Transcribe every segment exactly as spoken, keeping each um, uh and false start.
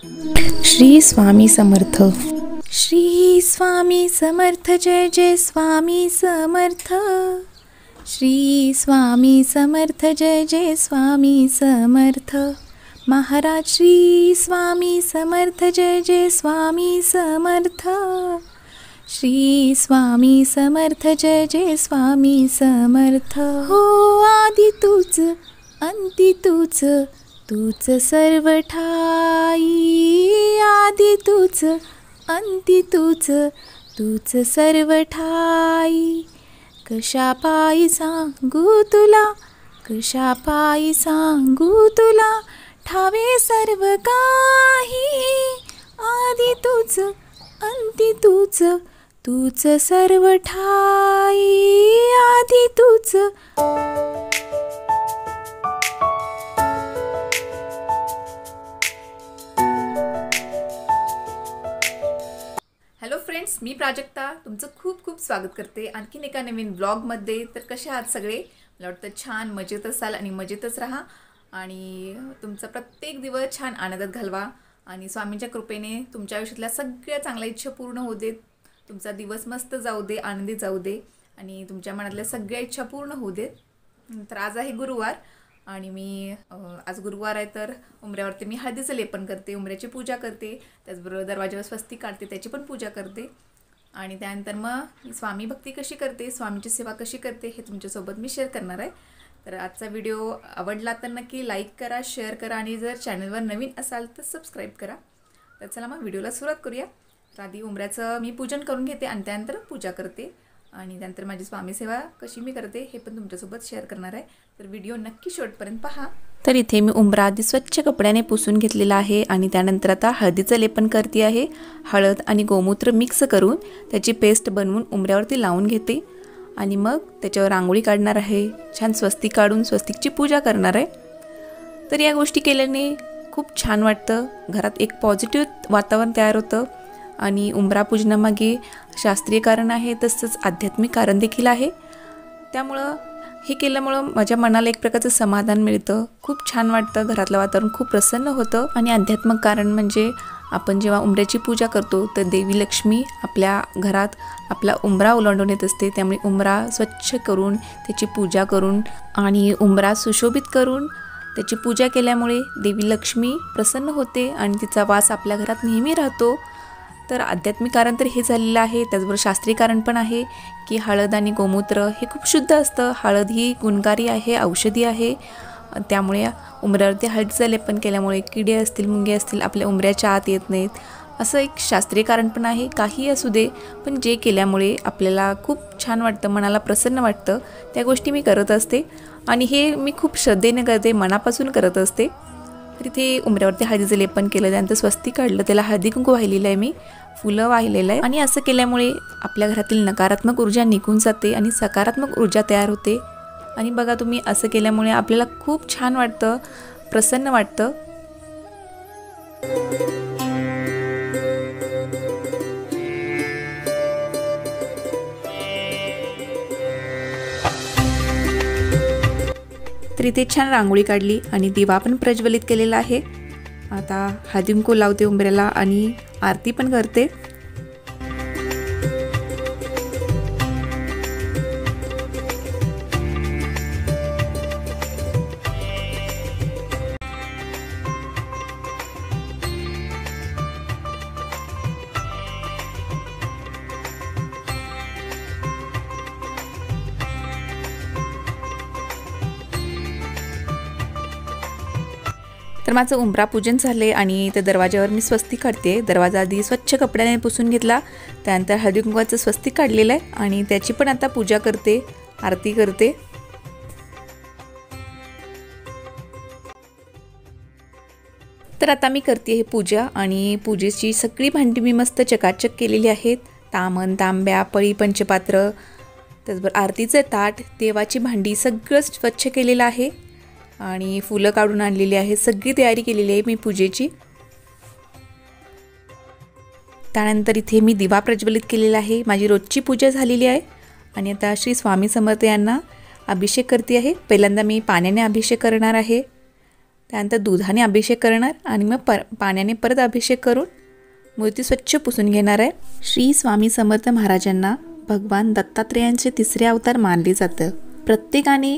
श्री स्वामी समर्थ। श्री स्वामी समर्थ, जय जय स्वामी समर्थ। श्री स्वामी समर्थ, जय जय स्वामी समर्थ। महाराज श्री स्वामी समर्थ, जय जय स्वामी समर्थ। श्री स्वामी समर्थ, जय जय स्वामी समर्थ। हो आदि तूच अंती तूच, तूच सर्व ठाई। आदि तूच अंती तूच, तूच सर्व ठाई। कशा पायी सांगू तुला, कशा पायी सांगू तुला, ठावे सर्व काही। आदि तूच अंती तूच, तूच सर्व ठाई। आदि तूच। हॅलो फ्रेंड्स, मी प्राजक्ता तुमचं खूप खूप स्वागत करते आणखीन एका नवीन ब्लॉगमध्ये। तर कसे आहात सगळे? मला वाटतं छान मजेत असाल आणि मजेतच राहा आणि तुमचा प्रत्येक दिवस छान आनंदात घालवा आणि स्वामींच्या कृपेने तुमच्या आयुष्यातल्या सगळ्या चांगल्या इच्छा पूर्ण होऊ देत। तुमचा दिवस मस्त जाऊ दे, आनंदी जाऊ दे आणि तुमच्या मनातल्या सगळ्या इच्छा पूर्ण होऊ देत। तर आज आहे गुरुवार आणि मी आज गुरुवार आहे तर उंबऱ्यावरती मी हळदीचं लेपन करते, उंबऱ्याची पूजा करते, त्याचबरोबर दरवाजावर स्वस्तिक काढते, त्याची पण पूजा करते आणि त्यानंतर मग मी स्वामी भक्ती कशी करते, स्वामींची सेवा कशी करते हे तुमच्यासोबत मी शेअर करणार आहे। तर आजचा व्हिडिओ आवडला तर नक्की लाईक करा, शेअर करा आणि जर चॅनलवर नवीन असाल तर सबस्क्राईब करा। तर चला मग व्हिडिओला सुरुवात करूया। तर आधी उंबऱ्याचं मी पूजन करून घेते आणि त्यानंतर पूजा करते आणि त्यानंतर माझी स्वामी सेवा कशी मी करते हे पण तुमच्यासोबत शेअर करणार आहे। तर व्हिडिओ नक्की शेवटपर्यंत पहा। तर इथे मी उंबरा आधी स्वच्छ कपड्याने पुसून घेतलेला आहे आणि त्यानंतर आता हळदीचं लेपन करते आहे। हळद आणि गोमूत्र मिक्स करून त्याची पेस्ट बनवून उंबऱ्यावरती लावून घेते आणि मग त्याच्यावर रांगोळी काढणार आहे, छान स्वस्तिक काढून स्वस्तिकची पूजा करणार आहे। तर या गोष्टी केल्याने खूप छान वाटतं, घरात एक पॉझिटिव्ह वातावरण तयार होतं आणि उंबरा पूजनामागे शास्त्रीय कारण आहे तसंच आध्यात्मिक कारण देखील आहे। त्यामुळं हे केल्यामुळं माझ्या मनाला एक प्रकारचं समाधान मिळतं, खूप छान वाटतं, घरातलं वातावरण खूप प्रसन्न होतं। आणि आध्यात्मिक कारण म्हणजे आपण जेव्हा उंबऱ्याची पूजा करतो तर देवी लक्ष्मी आपल्या घरात आपला उंबरा ओलांडून येत असते, त्यामुळे उंबरा स्वच्छ करून त्याची पूजा करून आणि उंबरा सुशोभित करून त्याची पूजा केल्यामुळे देवी लक्ष्मी प्रसन्न होते आणि तिचा वास आपल्या घरात नेहमी राहतो। तर आध्यात्मिक कारण तर हे झालेलं आहे, त्याचबरोबर शास्त्रीय कारण पण आहे की हळद आणि गोमूत्र हे खूप शुद्ध असतं। हळद ही गुणकारी आहे, औषधी आहे, त्यामुळे उंबऱ्यावरती हळदीचं लेपन केल्यामुळे किडे असतील, मुंगे असतील आपल्या उंबऱ्याच्या आत येत नाहीत, असं एक शास्त्रीय कारण पण आहे। काही असू दे, पण जे केल्यामुळे आपल्याला खूप छान वाटतं, मनाला प्रसन्न वाटतं, त्या गोष्टी मी करत असते आणि हे मी खूप श्रद्धेने करते, मनापासून करत असते। तर इथे उंबऱ्यावरती हळदीचं लेपन केलं, त्यानंतर स्वस्तिक काढलं, त्याला हळदी कुंकू वाहिलेलं आहे, मी फुलं वाहिलेलं आहे आणि असं केल्यामुळे आपल्या घरातील नकारात्मक ऊर्जा निघून जाते आणि सकारात्मक ऊर्जा तयार होते। आणि बघा तुम्ही, असं केल्यामुळे आपल्याला खूप छान वाटतं, प्रसन्न वाटतं। तर इथे छान रांगोळी काढली आणि दिवा पण प्रज्वलित केलेला आहे। आता हळदी कुंकू लावते उंबऱ्याला आणि आरती पण करते। तर माझं उंबरा पूजन झाले आणि त्या दरवाजावर मी स्वस्तिक काढते। दरवाजा आधी स्वच्छ कपड्याने पुसून घेतला, त्यानंतर हळदी कुंकवाचं स्वस्तिक काढलेलं आहे आणि त्याची पण आता पूजा करते, आरती करते। तर आता मी करते हे पूजा आणि पूजेची सगळी भांडी मी मस्त चकाचक केलेली आहेत, तामन, तांब्या, पळी, पंचपात्र, त्याचबरोबर आरतीचं ताट, देवाची भांडी सगळं स्वच्छ केलेलं आहे आणि फुलं काढून आणलेली आहे, सगळी तयारी केलेली आहे मी पूजेची। त्यानंतर इथे मी दिवा प्रज्वलित केलेला आहे, माझी रोजची पूजा झालेली आहे आणि आता श्री स्वामी समर्थ यांना अभिषेक करते आहे। पहिल्यांदा मी पाण्याने अभिषेक करणार आहे, त्यानंतर दुधाने अभिषेक करणार आणि मग पर पाण्याने परत अभिषेक करून मूर्ती स्वच्छ पुसून घेणार आहे. श्री स्वामी समर्थ महाराजांना भगवान दत्तात्रेयांचे तिसरे अवतार मानले जातं. प्रत्येकाने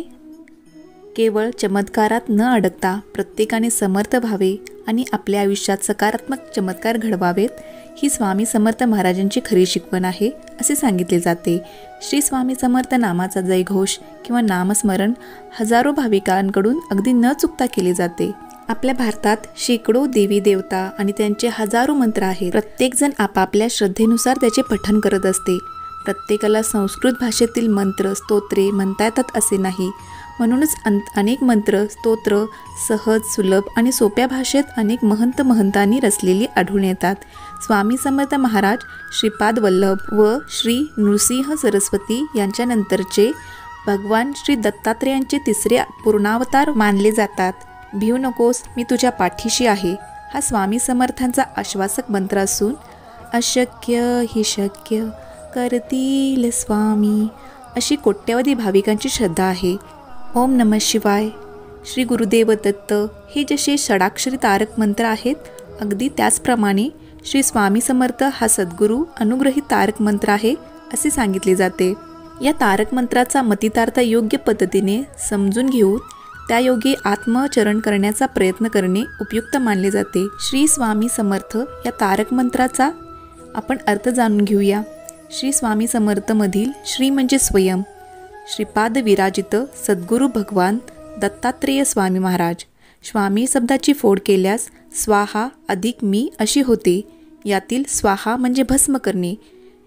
केवळ चमत्कारात न अडकता प्रत्येकाने समर्थ व्हावे आणि आपल्या आयुष्यात सकारात्मक चमत्कार घडवावेत, ही स्वामी समर्थ महाराजांची खरी शिकवण आहे असे सांगितले जाते. श्री स्वामी समर्थ नामाचा जयघोष किंवा नामस्मरण हजारो भाविकांकडून अगदी न चुकता केले जाते. आपल्या भारतात शेकडो देवी देवता आणि त्यांचे हजारो मंत्र आहेत. प्रत्येकजण आपापल्या श्रद्धेनुसार त्याचे पठण करत असते. प्रत्येकाला संस्कृत भाषेतील मंत्र स्तोत्रे म्हणता येतात असे नाही. म्हणूनच अनेक मंत्र स्तोत्र सहज सुलभ आणि सोप्या भाषेत अनेक महंत महंतांनी रचलेली आढळून येतात. स्वामी समर्थ महाराज श्रीपाद वल्लभ व श्री नृसिंह सरस्वती यांच्यानंतरचे भगवान श्री दत्तात्रेयांचे तिसरे पूर्णावतार मानले जातात. भिऊ नकोस, मी तुझ्या पाठीशी आहे, हा स्वामी समर्थांचा आश्वासक मंत्र असून अशक्य ही शक्य करतील स्वामी अशी कोट्यवधी भाविकांची श्रद्धा आहे. ओम नमः शिवाय, श्री गुरुदेव दत्त हे जसे षडाक्षरी तारक मंत्र आहेत, अगदी त्याचप्रमाणे श्री स्वामी समर्थ हा सद्गुरू अनुग्रहित तारक मंत्र आहे असे सांगितले जाते. या तारक मंत्राचा मतितार्थ योग्य पद्धतीने समजून घेऊन त्यायोगे आत्मचरण करण्याचा प्रयत्न करणे उपयुक्त मानले जाते. श्री स्वामी समर्थ या तारक मंत्राचा आपण अर्थ जाणून घेऊया. श्री स्वामी समर्थमधील श्री म्हणजे स्वयं, श्रीपाद विराजित सद्गुरू भगवान दत्तात्रेय स्वामी महाराज. स्वामी शब्दाची फोड केल्यास स्वाहा अधिक मी अशी होते. यातील स्वाहा म्हणजे भस्म करणे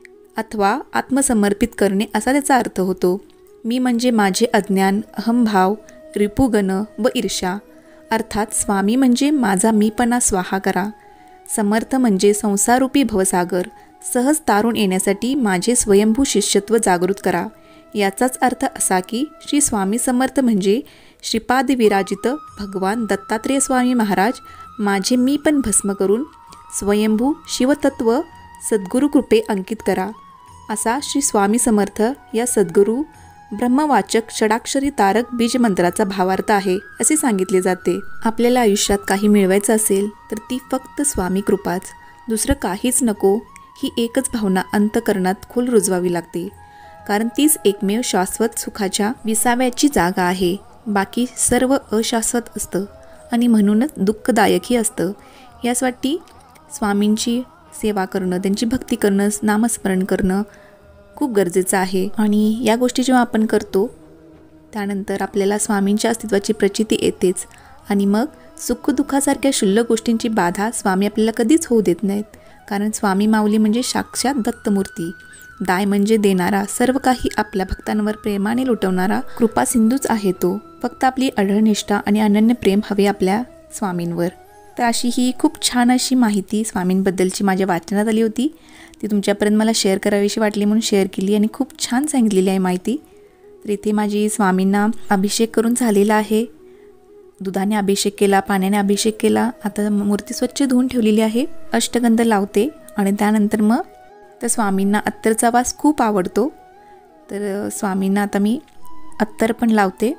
अथवा आत्मसमर्पित करणे असा त्याचा अर्थ होतो. मी म्हणजे माझे अज्ञान, अहंभाव, रिपुगण व ईर्ष्या. अर्थात स्वामी म्हणजे माझा मीपणा स्वाहा करा. समर्थ म्हणजे संसारूपी भवसागर सहज तारून येण्यासाठी माझे स्वयंभू शिष्यत्व जागृत करा. याचाच अर्थ असा की श्री स्वामी समर्थ म्हणजे श्रीपाद विराजित भगवान दत्तात्रेय स्वामी महाराज माझे मी पण भस्म करून स्वयंभू शिवतत्व सद्गुरू कृपे अंकित करा, असा श्री स्वामी समर्थ या सद्गुरू ब्रह्मवाचक षडाक्षरी तारक बीज मंत्राचा भावार्थ आहे असे सांगितले जाते. आपल्याला आयुष्यात काही मिळवायचं असेल तर ती फक्त स्वामी कृपाच, दुसरं काहीच नको ही एकच भावना अंतःकरणात खोल रुजवावी लागते. कारण तीच एकमेव शाश्वत सुखाच्या विसाव्याची जागा आहे. बाकी सर्व अशाश्वत असतं आणि म्हणूनच दुःखदायकही असतं. यासाठी स्वामींची सेवा करणं, त्यांची भक्ती करणं, नामस्मरण करणं खूप गरजेचं आहे. आणि या गोष्टी जेव्हा आपण करतो त्यानंतर आपल्याला स्वामींच्या अस्तित्वाची प्रचिती येतेच. आणि मग सुखदुःखासारख्या क्षुल्लक गोष्टींची बाधा स्वामी आपल्याला कधीच होऊ देत नाहीत. कारण स्वामी माऊली म्हणजे साक्षात दत्तमूर्ती, दाय म्हणजे देणारा, सर्व काही आपल्या भक्तांवर प्रेमाने लुटवणारा कृपा सिंधूच आहे तो. फक्त आपली अढळ निष्ठा आणि अनन्य प्रेम हवे आपल्या स्वामींवर. तर अशी ही खूप छान अशी माहिती स्वामींबद्दलची माझ्या वाचनात आली होती. ती तुमच्यापर्यंत मला शेअर करावीशी वाटली म्हणून शेअर केली आणि खूप छान सांगितलेली आहे माहिती. तर इथे माझी स्वामींना अभिषेक करून झालेला आहे. दुधाने अभिषेक केला, पाण्याने अभिषेक केला. आता मूर्ती स्वच्छ धुवून ठेवलेली आहे. अष्टगंध लावते आणि त्यानंतर मग तर स्वामींना अत्तरचा वास खूप आवडतो. तर स्वामींना आता मी अत्तर पण लावते.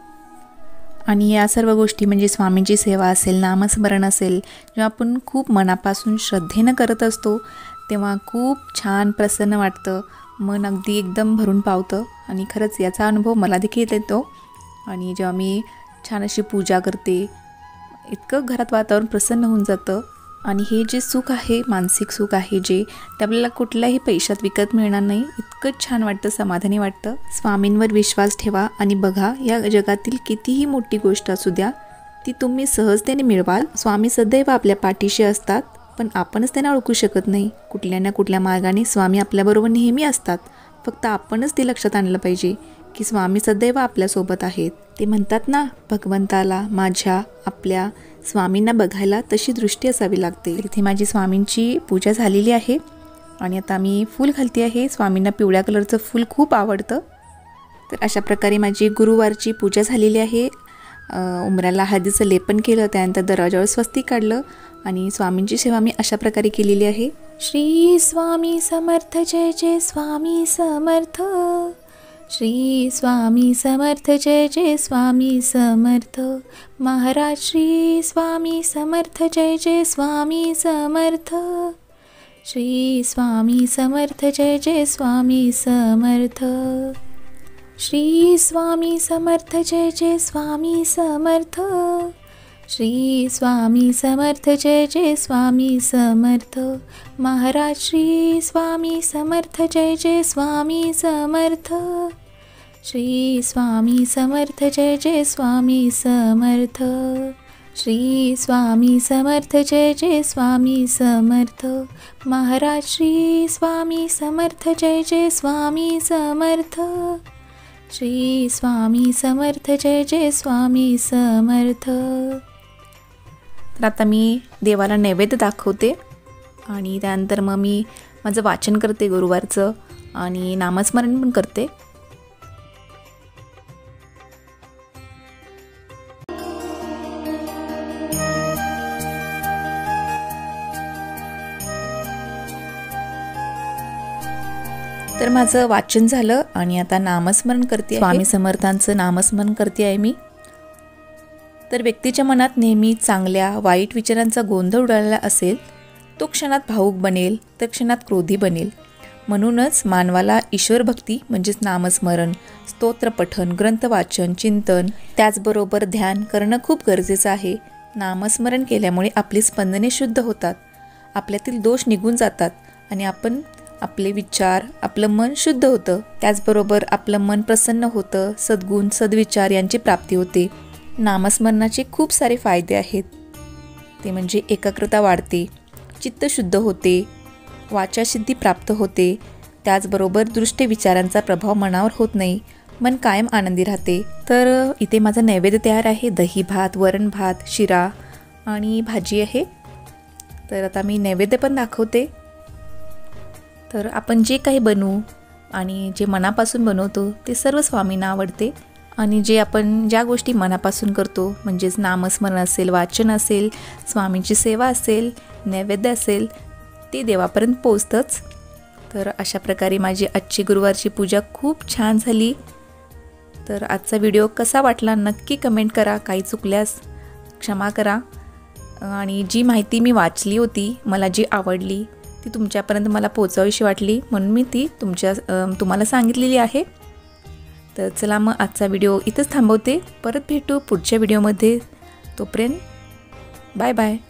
आणि या सर्व गोष्टी म्हणजे स्वामींची सेवा असेल, नामस्मरण असेल, जेव्हा आपण खूप मनापासून श्रद्धेनं करत असतो तेव्हा खूप छान प्रसन्न वाटतं. मन अगदी एकदम भरून पावतं आणि खरंच याचा अनुभव मला देखील येतो. आणि जेव्हा मी छान अशी पूजा करते इतकं घरात वातावरण प्रसन्न होऊन जातं. आणि हे जे सुख आहे, मानसिक सुख आहे जे, ते आपल्याला कुठल्याही पैशात विकत मिळणार नाही. इतकं छान वाटतं, समाधानी वाटतं. स्वामींवर विश्वास ठेवा आणि बघा या जगातील कितीही मोठी गोष्ट असू द्या ती तुम्ही सहजतेने मिळवाल. स्वामी सदैव आपल्या पाठीशी असतात, पण आपणच त्यांना ओळखू शकत नाही. कुठल्या ना कुठल्या मार्गाने स्वामी आपल्याबरोबर नेहमी असतात. फक्त आपणच ते लक्षात आणलं पाहिजे की स्वामी सदैव आपल्यासोबत आहेत. ते म्हणतात ना, भगवंताला माझ्या आपल्या स्वामींना बघायला तशी दृष्टी असावी लागते. इथे माझी स्वामींची पूजा झालेली आहे आणि आता मी फूल घालते आहे. स्वामींना पिवळ्या कलरचं फूल खूप आवडतं. तर अशा प्रकारे माझी गुरुवारची पूजा झालेली आहे. उंबऱ्याला हळदीचं लेपन केलं, त्यानंतर दरवाजावर स्वस्तिक काढलं आणि स्वामींची सेवा मी अशा प्रकारे केलेली आहे. श्री स्वामी समर्थ, जय जय स्वामी समर्थ. श्री स्वामी समर्थ जय जय स्वामी समर्थ महाराज श्री स्वामी समर्थ जय जय स्वामी समर्थ श्री स्वामी समर्थ जय जय स्वामी समर्थ श्री स्वामी समर्थ जय जय स्वामी समर्थ श्री स्वामी समर्थ जय जय स्वामी समर्थ महाराज श्री स्वामी समर्थ जय जय स्वामी समर्थ श्री स्वामी समर्थ जय जय स्वामी समर्थ श्री स्वामी समर्थ जय जय स्वामी समर्थ महाराज श्री स्वामी समर्थ जय जय स्वामी समर्थ श्री स्वामी समर्थ जय जय स्वामी समर्थ। तर आता मी देवाला नैवेद्य दाखवते आणि त्यानंतर मग मी माझं वाचन करते गुरुवारचं आणि नामस्मरण पण करते। तर माझं वाचन झालं आणि आता नामस्मरण करते, स्वामी समर्थांचं नामस्मरण करते आहे मी। तर व्यक्तीच्या मनात नेहमी चांगल्या वाईट विचारांचा गोंधळ उडालेला असेल, तो क्षणात भावुक बनेल तर क्षणात क्रोधी बनेल। म्हणूनच मानवाला ईश्वर भक्ती म्हणजेच नामस्मरण, स्तोत्र पठण, ग्रंथ वाचन, चिंतन त्याचबरोबर ध्यान करणं खूप गरजेचं आहे। नामस्मरण केल्यामुळे आपली स्पंदने शुद्ध होतात, आपल्यातील दोष निघून जातात आणि आपण आपले विचार आपलं मन शुद्ध होतं। त्याचबरोबर आपलं मन प्रसन्न होतं, सद्गुण सद्विचार यांची प्राप्ती होते। नामस्मरणाचे खूप सारे फायदे आहेत, ते म्हणजे एकाग्रता वाढते, चित्त शुद्ध होते, वाचासिद्धी प्राप्त होते, त्याचबरोबर दृष्ट विचारांचा प्रभाव मनावर होत नाही, मन कायम आनंदी राहते। तर इथे माझा नैवेद्य तयार आहे, दही भात, वरण भात, शिरा आणि भाजी आहे। तर आता मी नैवेद्य पण दाखवते। तर आपण जे काही बनवू आणि जे मनापासून बनवतो ते सर्व स्वामींना आवडते आणि जे आपण ज्या गोष्टी मनापासून करतो म्हणजेच नामस्मरण असेल, वाचन असेल, स्वामींची सेवा असेल, नैवेद्य असेल, ते देवापर्यंत पोचतंच। तर अशा प्रकारे माझी आजची गुरुवारची पूजा खूप छान झाली। तर आजचा व्हिडिओ कसा वाटला नक्की कमेंट करा, काही चुकल्यास क्षमा करा आणि जी माहिती मी वाचली होती, मला जी आवडली ती तुमच्यापर्यंत मला पोहोचवावीशी वाटली म्हणून मी ती तुमच्या तुम्हाला सांगितलेली आहे। तर चला मग आजचा व्हिडिओ इथंच थांबवते, परत भेटू पुढच्या व्हिडिओमध्ये, तोपर्यंत बाय बाय।